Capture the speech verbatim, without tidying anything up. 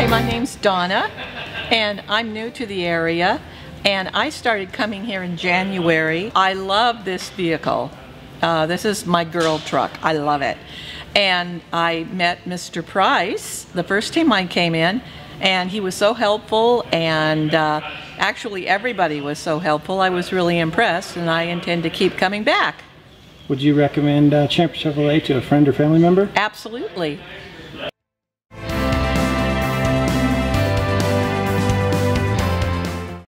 Hi, my name's Donna, and I'm new to the area, and I started coming here in January. I love this vehicle. Uh, this is my girl truck. I love it. And I met Mister Price the first time I came in, and he was so helpful, and uh, actually everybody was so helpful. I was really impressed, and I intend to keep coming back. Would you recommend uh, Champion Chevrolet to a friend or family member? Absolutely.